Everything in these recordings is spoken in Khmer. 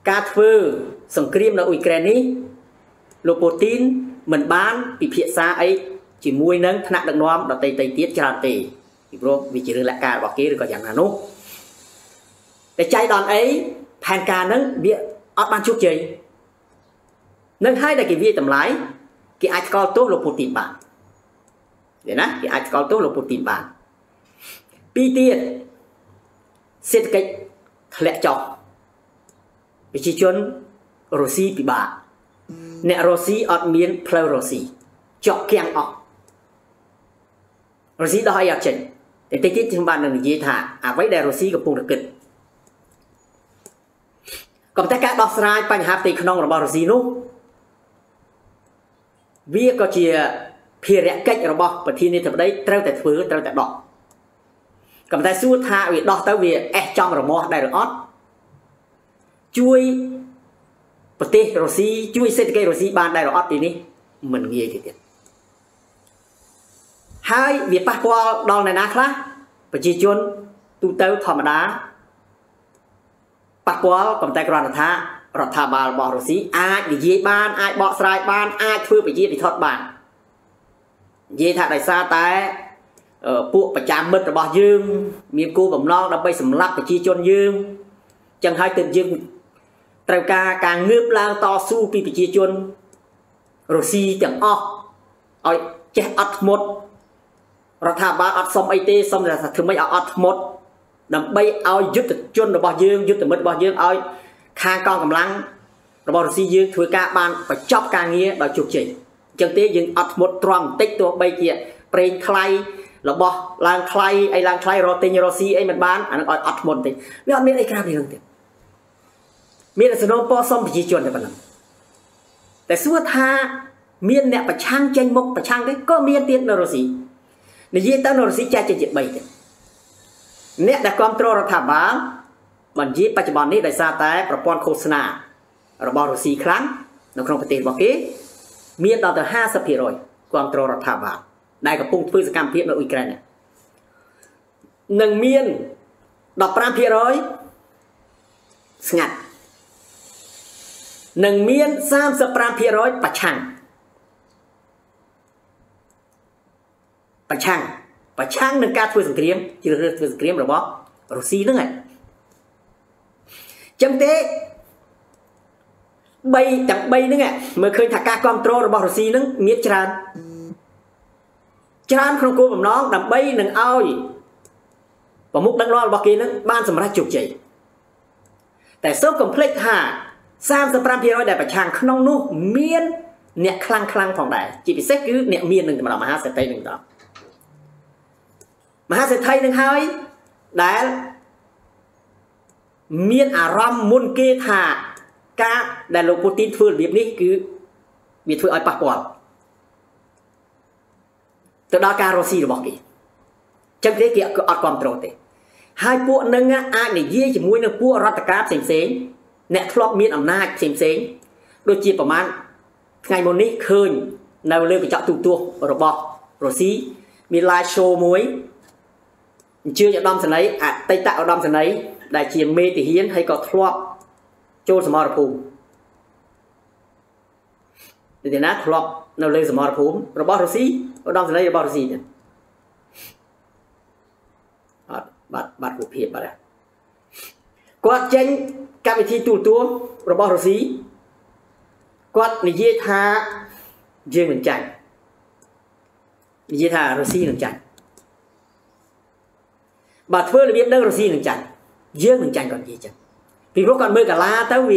ការធ្វើសង្គ្រាមនៅអ៊ុយក្រែននេះលោកពូទីនមិនបានពិភាក្សាអីជាមួយនឹងថ្នាក់ដឹកនាំដទៃទៀតច្រើនទេពីព្រោះវាជារឿងលក្ខការរបស់គេឬក៏យ៉ាងណានោះតែចៃដន្យអីផែនការហ្នឹងវាអត់បានជោគជ័យនឹងហើយដែលគេវាយតម្លៃគេអាចស្គាល់ទោសលោកពូទីនបានឃើញណាគេអាចស្គាល់ទោសលោកពូទីនបានពីរទៀតសេដ្ឋកិច្ចធ្លាក់ចុះប្រជាជនរុស្ស៊ីពិបាកអ្នករុស្ស៊ីអត់មានផ្លូវរុស្ស៊ីចុកគាំងអស់រុស្ស៊ីដោះអីអត់ចេញតែតិចទៀតខ្ញុំបាននឹងនិយាយថាអ្វីដែលរុស្ស៊ីកំពុងតែគិតក៏តែការដោះស្រាយបញ្ហាផ្ទៃក្នុងរបស់រុស្ស៊ីនោះវាក៏ជាភារកិច្ចរបស់ប្រធានាធិបតីត្រូវតែធ្វើត្រូវតែដោះក៏តែសួរថាវាដោះទៅវាអេះចំរមាស់ដែរឬអត់ជួយប្រទេសរុស្ស៊ីជួយសេដ្ឋកិច្ចរុស្ស៊ីបានដែរឬអត់ទីនេះមិនងាយទេទៀតហើយវាប៉ះពាល់ដល់អ្នកណាខ្លះប្រជាជនទូទៅធម្មតាប៉ះពាល់ក៏តែគ្រាន់តែថារដ្ឋាភិបាលរបស់រុស្ស៊ីអាចនិយាយបានអាចបកស្រាយបានអាចធ្វើប្រជាធិបតេយ្យបាននិយាយថាដោយសារតែពួកប្រចាំមិត្តរបស់យើងមានគោលបំណងដើម្បីសម្លាប់ប្រជាជនយើងចឹងហើយទើបយើងត្រូវការងើបឡើងតស៊ូពីប្រជាជនរុស្ស៊ីទាំងអស់ឲ្យចេះអត់ធ្មត់រដ្ឋាភិបាលអត់សុំអីទេសុំតែធ្វើម៉េចឲ្យអត់ធ្មត់ដើម្បីឲ្យយុទ្ធជនរបស់យើងយុទ្ធមិត្តរបស់យើងឲ្យខាងកងកម្លាំងរបស់រុស្ស៊ីយើងធ្វើការបានបញ្ចប់ការងារដោយជោគជ័យអញ្ចឹងទេយើងអត់ធ្មត់ទ្រាំបន្តិចទោះបីជាប្រេងថ្លៃរបស់ឡើងថ្លៃអីឡើងថ្លៃរកទិញរុស្ស៊ីអីមិនបានអានឹងឲ្យអត់ធ្មត់ទេវាអត់មានអីក្រៅពីរឿងទេមានតែសំណូមពរសុំប្រជាជនតែប៉ុណ្ណឹងតែសួរថាមានអ្នកប្រឆាំងចេញមុខប្រឆាំងទេក៏មានទៀតនៅរុស្ស៊ីនិយាយទៅនៅរុស្ស៊ីចែកចេញជា3ទៀតអ្នកដែលគ្រប់គ្រងរដ្ឋាភិបាលបាននិយាយបច្ចុប្បន្ននេះដោយសារតែប្រព័ន្ធឃោសនារបស់រុស្ស៊ីខ្លាំងនៅក្នុងប្រទេសរបស់គេមានដល់ទៅ50%គ្រប់គ្រងរដ្ឋាភិបាលដែលកំពុងធ្វើសកម្មភាពនៅអ៊ុយក្រែននឹងមាន15%ស្ងាត់នឹងមាន35%ប្រឆាំងនឹងការធ្វើសង្គ្រាមជ្រើសរើសធ្វើសង្គ្រាមរបស់រុស្ស៊ីហ្នឹងឯងចឹងទេទាំង3ហ្នឹងមើលឃើញថាការគ្រប់គ្រងរបស់រុស្ស៊ីហ្នឹងមានច្រើនក្នុងគោលបំណងដើម្បីនឹងឲ្យប្រមុខដឹកនាំរបស់គេហ្នឹងបានសម្រេចជោគជ័យតែសូមកុំភ្លេចថា35%ដែលប្រឆាំងក្នុងនោះមានអ្នកខ្លាំងផងដែរជាពិសេសគឺអ្នកមាននឹងមហាសេដ្ឋីនឹងដល់មហាសេដ្ឋីនឹងហើយដែលមានអារម្មណ៍មុនគេថាការដែលលោកពូទីនធ្វើរបៀបនេះគឺវាធ្វើឲ្យប៉ះពាល់ទៅដល់ការរុស្ស៊ីរបស់គេចឹងទេគេអត់គ្រប់គ្រងទេហើយពួកនឹងអាចនិយាយជាមួយនឹងពួករដ្ឋការផ្សេងអ្នកធ្លាប់មានអំណាចផ្សេងដូចជាប្រហែលថ្ងៃមុននេះឃើញនៅលើកញ្ចក់ទូរទស្សន៍របស់រុស្ស៊ីមាន live show មួយអញ្ជើញឧត្តមសេនីយ៍អតីតឧត្តមសេនីយ៍ដែលជាមេទាហានហើយក៏ធ្លាប់ចូលសមរភូមិទីណាធ្លាប់នៅលើសមរភូមិរបស់រុស្ស៊ីឧត្តមសេនីយ៍របស់រុស្ស៊ីទៀតអត់បាត់រូបភាពបាត់ហើយគាត់ចេញកម្មវិធីទូរទស្សន៍របស់រុស្ស៊ីគាត់និយាយថាយើងនឹងចាញ់និយាយថារុស្ស៊ីនឹងចាញ់បើធ្វើរបៀបនឹងរុស្ស៊ីនឹងចាញ់យើងនឹងចាញ់គាត់និយាយចឹងពីព្រោះគាត់មើលកាឡាទៅវា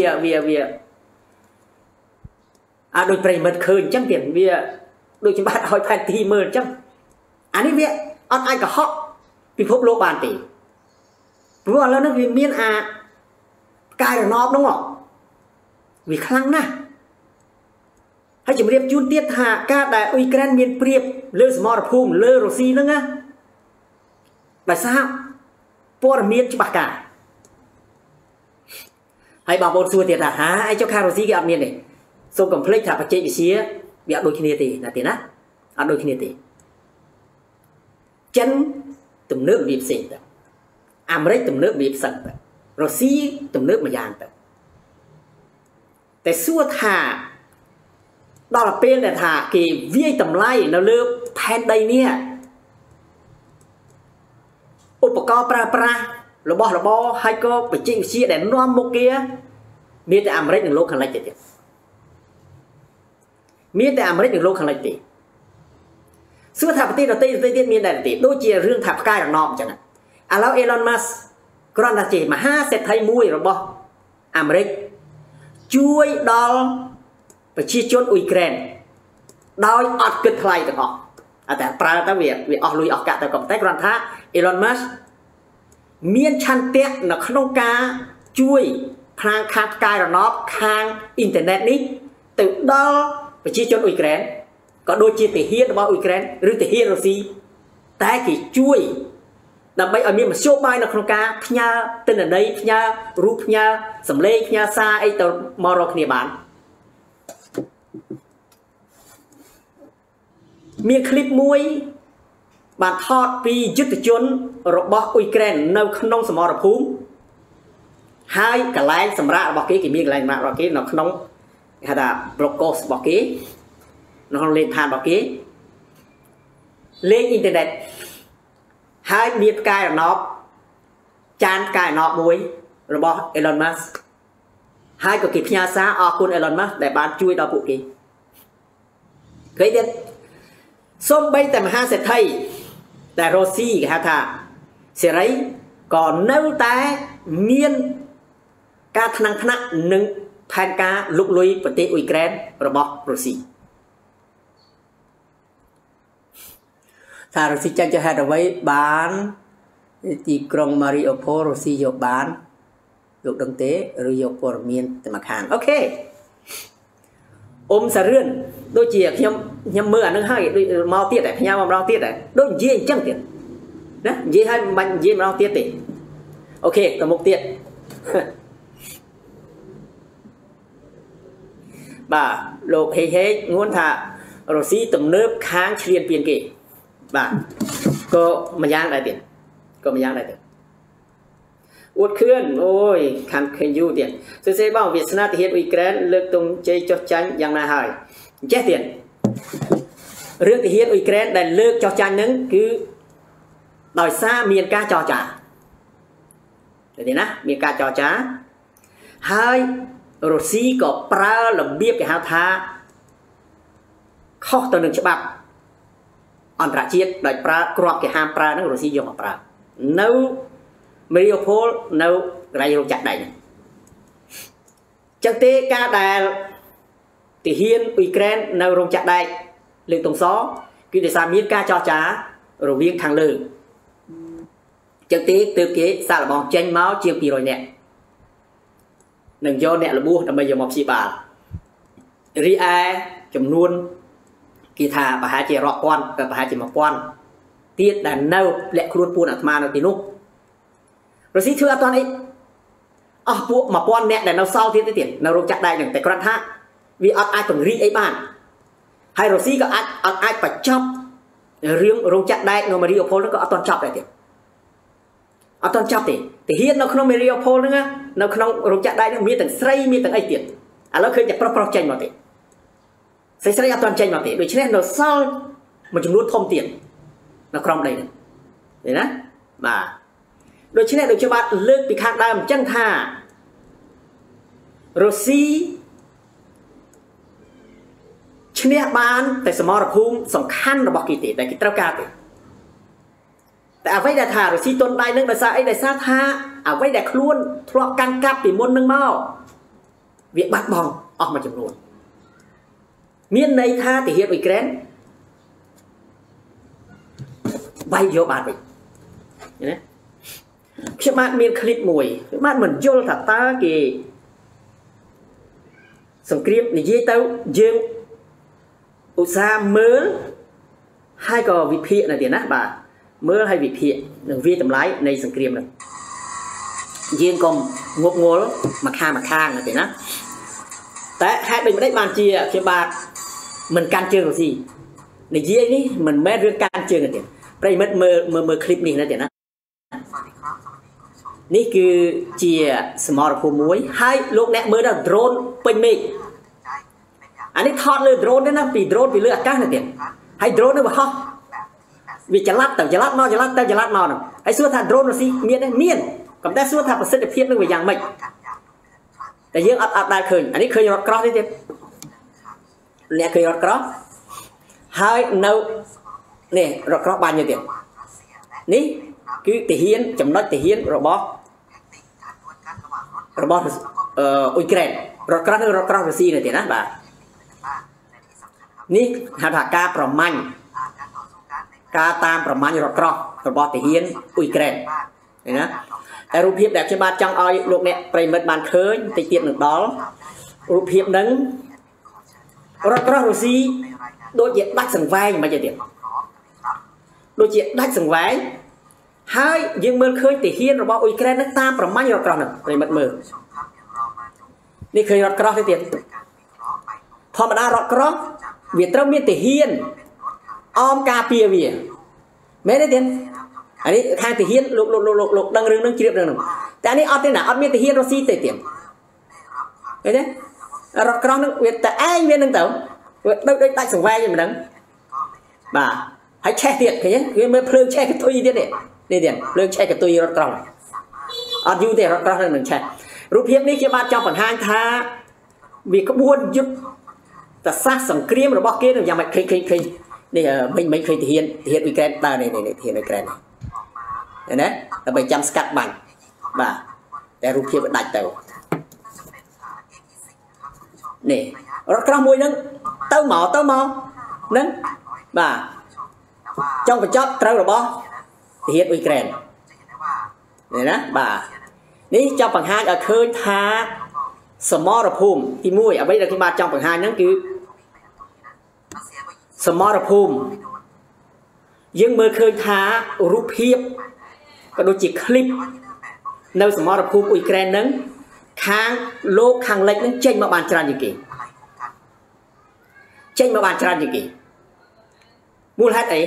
អាចដូចប្រិមិត្តឃើញចឹងទៀតវាដូចជាបាត់ឲ្យផែនទីមើលចឹងអានេះវាអត់អាចកុហកពិភពលោកបានទេព្រោះឥឡូវនេះវាមានផ្កាយរណបហ្នឹងវាខ្លាំងណាស់ហើយជំរាបជូនទៀតថាការដែលអ៊ុយក្រែនមានព្រៀបលើសមរភូមិលើរុស្ស៊ីហ្នឹងណាដោយសារព័ត៌មានច្បាស់ការហើយបងប្អូនសួរទៀតថាហាអីចុះខាងរុស្ស៊ីគេអត់មានទេសូមកុំភ្លេចថាបច្ចេកវិទ្យាវាអត់ដូចគ្នាទេណាទេណាអត់ដូចគ្នាទេចិនទំនើបរបៀបផ្សេងទៅអាមេរិកទំនើបរបៀបផ្សេងទៅរុស្ស៊ីទំនើបមួយយ៉ាងទៅแต่สู้ท่าดอลเป็นแต่ท่ากีวิ่งตำไล่เราเลือกแทนใดเนี่ยอุปกรณ์ปลาระบอให้ก็ไปจิ้งเชียแต่น้อมโมเกียมีแต่อเมริกหนึ่งโลกขันไรเจ็ดมีแต่อเมริกหนึ่งโลกขันไรตีสู้ท่าปฏิเราตีมีแต่ตีด้วยเจียเรื่องทับใกล้ระนองจังแล้วเอลอนมัสกรอนตาเจมา5 เซตไทยมวยระบออเมริกช่วยดอลไปชี้ชนอุยแกรนโดยอัดกึศไทยต่างออกแต่ปลาตะเวียออกลุยออกกะแต่กับแต่กรอนท้าเอลอนมัสเมียนชันเตะนักขนมกาช่วยพลางคาดกายระนอบคางอินเทอร์เน็ตนี้ตึกดอลไปชี้ชนอุยแกรนก็โดยจีติเฮียนระบออุยแกรนหรือติเฮียนรัสเซียแต่กี่ช่วยดับไปเอาเมียมาโชว์ใบนักขนมกาพญาตึนอะไรพญารูปพญาสำเร็จพญาซาไอตัวมอรอกเนียบานมีคลิปมวยบานทอดปียุติชนระบอบอุยแกรนในขนมสมรภูมิให้กระไรสำราญบอกกี้กี่มีกระไรมาบอกกี้นขนมฮะดาบล็อกโกสบอกกี้นขนมเล่นทานบอกกี้เล่นอินเทอร์เน็ตให้มีกายนอบจานกายนอบมวยระบอบเอลอนมัสให้กับกิจพญาซาออกคุณเอลอนมัสแต่บ้านช่วยดาวปุกี้เคยเด็ดส้มใบแต่มหาเศรษฐีแต่โรซี่กับฮาธาเสรีก่อนเนื้อแต่เมียนการทนังทนะหนึ่งแทนการลุกลุยปฏิอุยแกรนระบอบโรซี่ถ้าโรซี่จะให้เอาไว้บ้านที่กรงมาริโอโพโรซี่ยกบ้านยกดังเตะหรือยกปอร์เมียนแต่มาขานโอเคสะเรื่อนโดยเจียยำมือนึงให้โดยมาเตี้ยแต่พญามเราเตี้ยแต่โดยยี่จังเตี้ยนะยี่ให้มันยี่เราเตี้ยติโอเคต่อมุกเตี้ยบ่าโลกเฮ้งวนท่าโรซี่ตุ่มเนื้อค้างเชียนเปลี่ยนกี่บ่าก็มาย่างได้เตี้ยก็มาย่างได้เตี้ยอุดเคลื่อนโอ้ยคันเคยอยู่เตียนเสียบ้างเวียดนามที่เฮ็ดอุยแกรนเลือกตรงใจจดจันอย่างน่าหายแจ้เตียนเรื่องที่เฮ็ดอุยแกรนได้เลือกจดจันนั้นคือโดยซาเมียนกาจอจ่าเดี๋ยวนะเมียนกาจอจ่าให้โรซี่ก็ปลาหลบเบี้ยกับฮาทาข้อตัวหนึ่งฉบับอันตรายโดยปลากรอบกับฮามปลานั่นโรซี่ยอมปลาเนื้อมาริโอโพลเนื้อไรโรจัดได้จังเตะกาได้ที่เฮียนอุยแกรนเนื้อโรจัดได้เรื่องตรงซ้อคือที่สามีกาจอจ่าโรเวียงทางเลือจังเตะเติมเกะสารบองเจนเมาส์เชียงปีรอยเนี่ยหนึ่งโยนเนี่ยระบุทำไมยอมอบชีบารีไอจำนวนกีฬาปะหาเจรอก้อนกับปะหาเจมาก้อนเตี้ยแต่เน่าและครูนปูนอัตมาในตีนุกเราสิเชื่อตอนนี้พวกมาป้อนเนี่ยแต่เราเศร้าที่เตี้ยเราลงจัดได้อย่างแต่กระทะวิอัดไอต้องรีไอบ้านให้เราสิก็อัดไอปัจจับเรื่องลงจัดได้เรามารีโอโพลแล้วก็อัดตอนจับได้เตี้ยอัดตอนจับเตี้ยแต่เฮียนเราขนมมารีโอโพลนึงนะเราขนมลงจัดได้เนี่ยมีแต่ไส้มีแต่ไอเตี้ยแล้วเคยจะปลอกใจมาเตี้ยใส่อัดตอนใจมาเตี้ยโดยเฉพาะเราเศร้ามันจำนวนทอมเตี้ยเราครองได้เนี่ยเห็นนะมาโดยเฉพาะเลือกปีข้างดำจังท่าโรซี่ชนะบานแต่สมรภูมิสำคัญระบบกิติแต่กิจตรการแต่เอาไว้แต่ท่าโรซี่ต้นใบนึงแต่ซาไอแต่ซาท่าเอาไว้แต่คล้วนทะเลาะกันกับปีมนนึงเมาเวียบัดบองออกมาจำนวนเมียนในท่าติเฮียอุยแกรนใบโยบานไปเห็นไหมkhi mà miền clip mùi mà mình vô thật ta kì sòng clip này dễ tao dương u sa mớ hai cò vị phiện này tiền á bà mớ hai vị phiện đừng vi tầm lái này sòng clip này dương còn ngột ngố mà khang này tiền á tại hai bên đấy bàn chia cho bà mình can chơi rồi gì này dễ ní mình mới rước can chơi này tiền đây mất mơ clip này tiền á នេះគឺជាសមរភូមិមួយហើយលោកអ្នកមើលដល់ drone ពេញមេឃអានេះថតលើ drone ទេណាពី drone ពីលើអាកាសនេះទៀតហើយ drone នេះវាហោះវាចល័តទៅចល័តមកចល័តទៅចល័តមកហ្នឹងហើយសួរថា drone រុស្ស៊ីមានទេមានក៏តែសួរថាប្រសិទ្ធភាពនឹងវាយ៉ាងម៉េចតែយើងអត់ដែលឃើញអានេះឃើញរថក្រោះនេះទៀតអ្នកឃើញរថក្រោះហើយនៅនេះរថក្រោះបាញ់នេះទៀតនេះគឺទាហានចំណុចទាហានរបស់អ៊ុយក្រែនរថក្រោះនឹងរថក្រោះរុស្ស៊ីនេះទៀតណាបាទនេះហៅថាការប្រមាញ់ការតាមប្រមាញ់រថក្រោះរបស់ទាហានអ៊ុយក្រែនឃើញណាតែរូបភាពដែលខ្ញុំបាទចង់ឲ្យលោកអ្នកប្រិមិត្តបានឃើញតិចទៀតនឹងដល់រូបភាពហ្នឹងរថក្រោះរុស្ស៊ីដូចជាដាច់សង្វែងមិនទេទៀតដូចជាដាច់សង្វែងហើយយើងមើលឃើញទាហានរបស់អ៊ុយក្រែនហ្នឹងតាមប្រមាញ់រថក្រោះហ្នឹងប្រិមិត្តមើលនេះឃើញរថក្រោះទេទៀតធម្មតារថក្រោះវាត្រូវមានទាហានអមការពារវាមែនទេទៀតអានេះខាងទាហានលោកដឹងរឿងហ្នឹងជ្រាបរឿងហ្នឹងតែនេះអត់ទេណាអត់មានទាហានរុស្ស៊ីទេទៀតឃើញទេរថក្រោះហ្នឹងវាតែឯងវានឹងទៅវាដូចដាច់សង្វែងមិនដឹងបាទហើយឆេះទៀតឃើញទេវាមើលភ្លើងឆេះកតុយទៀតនេះទៀតភ្លើងឆេះកតុយរថក្រោះអត់យូរទេរថក្រោះនឹងឆេះរូបភាពនេះជាបាទចង់បង្ហាញថាវាក្បួនយុទ្ធសាស្ត្រសង្គ្រាមរបស់គេនឹងយ៉ាងម៉េចឃើញនេះមិញឃើញទាហានអ៊ុយក្រែនដើរនេះទាហានអ៊ុយក្រែនឃើញទេដើម្បីចាំស្កាត់បាញ់បាទតែរូបភាពវាដាច់ទៅនេះរថក្រោះមួយហ្នឹងទៅមកហ្នឹងបាទចង់បញ្ចប់ត្រូវរបស់ទាហានអ៊ុយក្រែននេះណាបាទនេះចង់បង្ហាញឲ្យឃើញថាសមរភូមិទី1អ្វីដែលខ្ញុំបាទចង់បង្ហាញហ្នឹងគឺសមរភូមិយើងមើលឃើញថារូបភាពក៏ដូចជាคลิปនៅសមរភូមិអ៊ុយក្រែនហ្នឹងខាងលោកខាងលិចហ្នឹងចេញមកបានច្រើនជាងគេមូលហេតុអី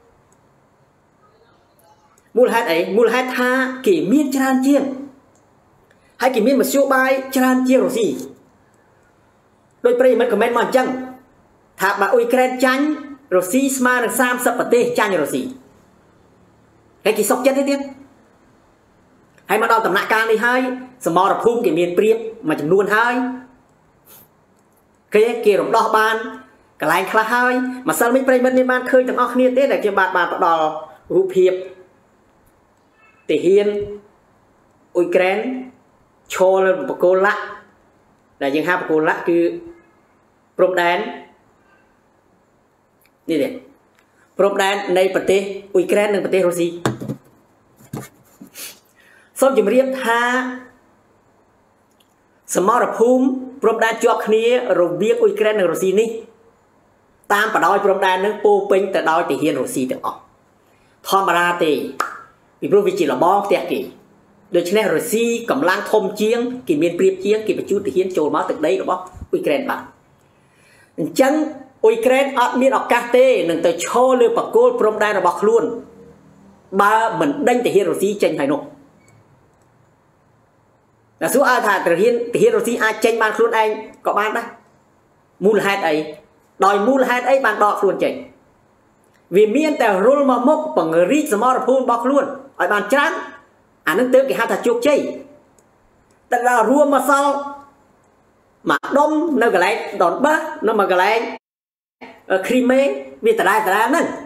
មូលហេតុថាគេមានច្រើនជាងហើយគេមានមធ្យោបាយច្រើនជាងរុស្ស៊ីដោយប្រិយមិត្តខមមិនមកអញ្ចឹងថាបើអ៊ុយក្រែនចាញ់រុស្ស៊ីស្មើនឹង30ប្រទេសចាញ់រុស្ស៊ីហើយគេសុខចិត្តទេទៀតហើយមកដល់ដំណាក់កាលនេះហើយសមរភូមិគេមានព្រៀបមួយចំនួនហើយគេរំដោះបានកន្លែងខ្លះហើយម្សិលមិញប្រិយមិត្តនេះបានឃើញទាំងអស់គ្នាទេដែលខ្ញុំបានផ្ដល់រូបភាពទាហានអ៊ុយក្រែនឈរលើបកគោលៈដែលយើងហៅបកគោលៈគឺព្រំដែននេះទេព្រំដែននៃប្រទេសអ៊ុយក្រែននិងប្រទេសរុស្ស៊ីសូមជម្រាបថាសមរភូមិព្រំដែនជាប់គ្នារវាងអ៊ុយក្រែននិងរុស្ស៊ីនេះតាមបដោយព្រំដែននឹងពោពេញទៅដោយទាហានរុស្ស៊ីទាំងអស់ធម្មតាទេពីព្រោះវាជាលបងផ្ទះគេដូច្នេះរុស្ស៊ីកម្លាំងធំជាងគេមានព្រៀបជាងគេបញ្ជូនទាហានចូលមកទឹកដីរបស់អ៊ុយក្រែនបានអញ្ចឹងអ៊ុយក្រែនអត់មានឱកាសទេនឹងទៅឈរលើបកគោលព្រំដែនរបស់ខ្លួនបើមិនដេញទាហានរុស្ស៊ីចេញហើយនោះតែសួរឲ្យថាទាហានរុស្ស៊ីអាចចេញបានខ្លួនឯងក៏បានដែរមូលហេតុអីដោយមូលហេតុអីបានដកខ្លួនចេញវាមានតែរុលមកមុខពង្រីកសមរភូមិរបស់ខ្លួនឲ្យបានច្រើនអានឹងទើបគេហៅថាជោគជ័យតែដល់រួមមកសល់មកដុំនៅកន្លែងដនបាសនៅមកកន្លែងគ្រីមេវាដដែលហ្នឹង